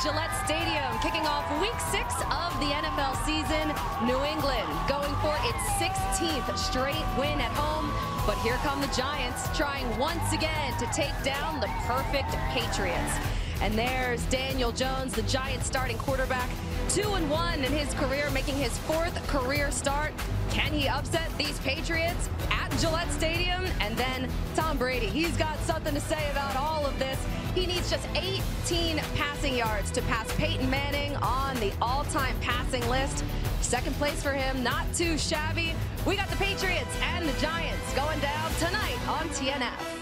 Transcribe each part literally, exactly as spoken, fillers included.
Gillette Stadium, kicking off week six of the N F L season. New England going for its sixteenth straight win at home. But here come the Giants, trying once again to take down the perfect Patriots. And there's Daniel Jones, the Giants starting quarterback, two and one in his career, making his fourth career start. Can he upset these Patriots at Gillette Stadium? And then Tom Brady, he's got something to say about all of this. He needs just eighteen passing yards to pass Peyton Manning on the all-time passing list. Second place for him, not too shabby. We got the Patriots and the Giants going down tonight on T N F.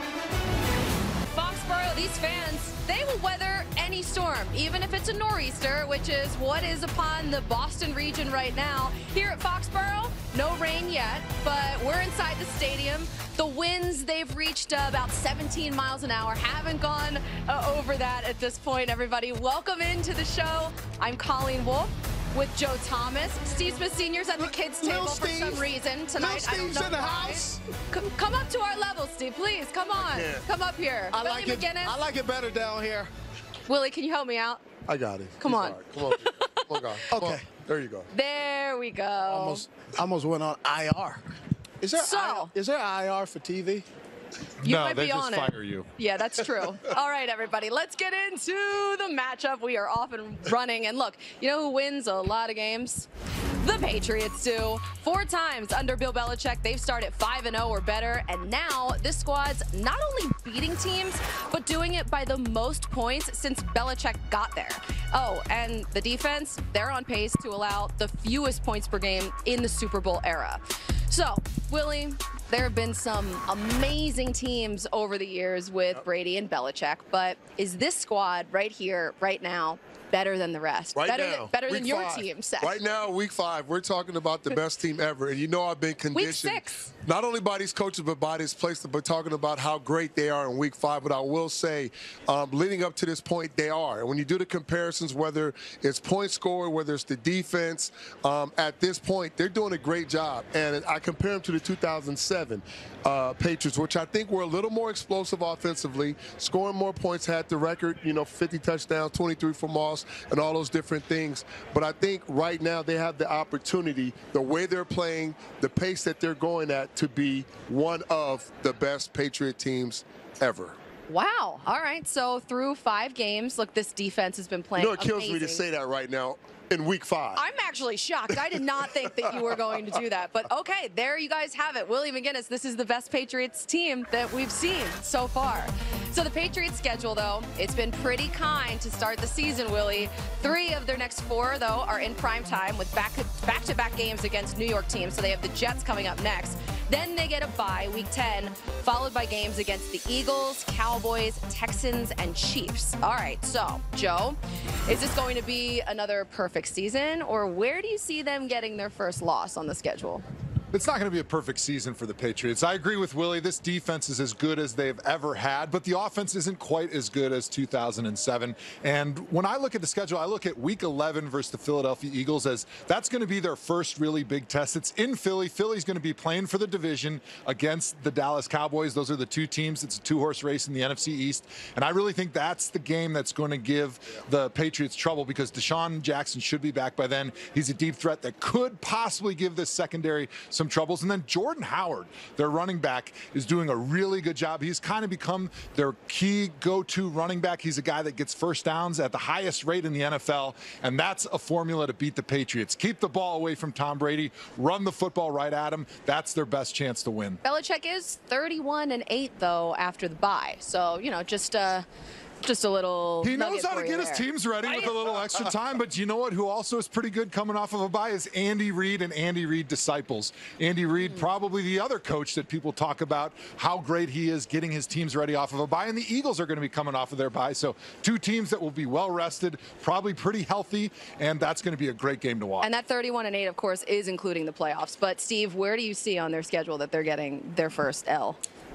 Foxborough, these fans, they will weather any storm, even if it's a nor'easter, which is what is upon the Boston region right now. Here at Foxborough, no rain yet, but we're inside the stadium. The winds, they've reached uh, about seventeen miles an hour. Haven't gone uh, over that at this point, everybody. Welcome into the show. I'm Colleen Wolfe with Joe Thomas. Steve Smith Senior's at the kids' table for some reason tonight. I don't know in the why. house. Come, come up to our level, Steve, please. Come on. Come up here. I Willie like it. McGinnis. I like it better down here. Willie, can you help me out? I got it. Come He's on. all right. Come on. Come on, guys. Come Okay. on. There you go. There we go. Almost, almost went on I R. Is there So- I R, is there I R for T V? You no, might they be just on fire it. you. Yeah, that's true. All right, everybody, let's get into the matchup. We are off and running. And look, you know who wins a lot of games? The Patriots do. Four times under Bill Belichick, they've started five and oh or better. And now this squad's not only beating teams, but doing it by the most points since Belichick got there. Oh, and the defense, they're on pace to allow the fewest points per game in the Super Bowl era. So, Willie, there have been some amazing teams over the years with Brady and Belichick, but is this squad right here, right now, better than the rest? Right better now, than, better than week your five. team, Seth. Right now, week five, we're talking about the best team ever. And you know I've been conditioned, Week six. not only by these coaches, but by this place, but talking about how great they are in week five. But I will say, um, leading up to this point, they are. And when you do the comparisons, whether it's point score, whether it's the defense, um, at this point, they're doing a great job. And I compare them to the two thousand seven uh, Patriots, which I think were a little more explosive offensively, scoring more points, had the record, you know, fifty touchdowns, twenty-three for Moss, and all those different things. But I think right now they have the opportunity, the way they're playing, the pace that they're going at, to be one of the best Patriot teams ever. Wow. All right. So through five games, look, this defense has been playing You know, it kills amazing. me to say that right now in week five. I'm actually shocked. I did not think that you were going to do that. But okay, there you guys have it. Willie McGinnis, this is the best Patriots team that we've seen so far. So the Patriots schedule, though, it's been pretty kind to start the season, Willie. Three of their next four, though, are in prime time with back, back-to-back games against New York teams. So they have the Jets coming up next. Then they get a bye, week ten, followed by games against the Eagles, Cowboys, Texans, and Chiefs. All right, so, Joe, is this going to be another perfect season, or where do you see them getting their first loss on the schedule? It's not going to be a perfect season for the Patriots. I agree with Willie. This defense is as good as they've ever had, but the offense isn't quite as good as two thousand seven. And when I look at the schedule, I look at week eleven versus the Philadelphia Eagles as that's going to be their first really big test. It's in Philly. Philly's going to be playing for the division against the Dallas Cowboys. Those are the two teams. It's a two-horse race in the N F C East. And I really think that's the game that's going to give the Patriots trouble because Deshaun Jackson should be back by then. He's a deep threat that could possibly give this secondary some troubles. And then Jordan Howard, their running back, is doing a really good job. He's kind of become their key go-to running back. He's a guy that gets first downs at the highest rate in the N F L, and that's a formula to beat the Patriots. Keep the ball away from Tom Brady, run the football right at him. That's their best chance to win. Belichick is thirty-one and eight, though, after the bye. So, you know, just uh Just a little. He knows nugget how to for get you his there. teams ready with a little extra time, but you know what? Who also is pretty good coming off of a bye is Andy Reid and Andy Reid disciples. Andy Reid, mm. probably the other coach that people talk about how great he is getting his teams ready off of a bye, and the Eagles are going to be coming off of their bye. So two teams that will be well rested, probably pretty healthy, and that's going to be a great game to watch. And that thirty-one and eight, of course, is including the playoffs. But Steve, where do you see on their schedule that they're getting their first L?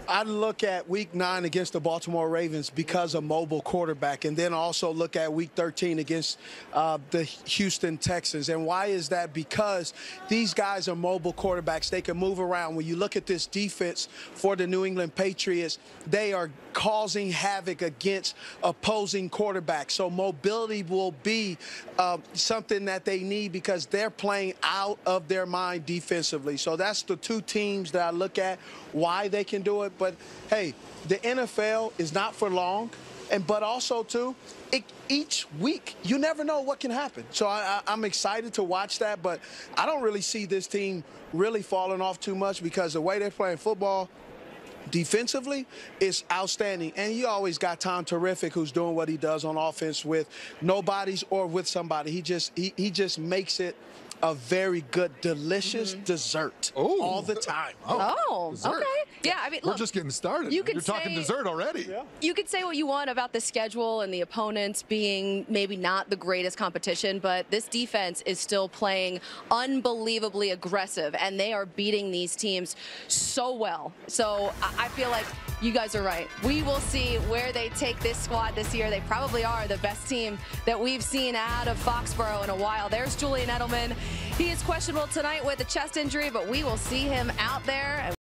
I look at week nine against the Baltimore Ravens because of mobile quarterback, and then also look at week thirteen against uh, the Houston Texans. And why is that? Because these guys are mobile quarterbacks. They can move around. When you look at this defense for the New England Patriots, they are causing havoc against opposing quarterbacks. So mobility will be uh, something that they need because they're playing out of their mind defensively. So that's the two teams that I look at, why they can do it. But, hey, the N F L is not for long. And but also, too, it, each week, you never know what can happen. So I, I, I'm excited to watch that. But I don't really see this team really falling off too much because the way they're playing football, defensively, is outstanding. And you always got Tom Terrific, who's doing what he does on offense with nobodies or with somebody. He just he, he just makes it a very good, delicious mm-hmm. dessert Ooh. all the time. Oh, oh okay. Yeah, I mean, look, we're just getting started. You You're talking say, dessert already. Yeah. You could say what you want about the schedule and the opponents being maybe not the greatest competition, but this defense is still playing unbelievably aggressive, and they are beating these teams so well. So I feel like you guys are right. We will see where they take this squad this year. They probably are the best team that we've seen out of Foxborough in a while. There's Julian Edelman. He is questionable tonight with a chest injury, but we will see him out there.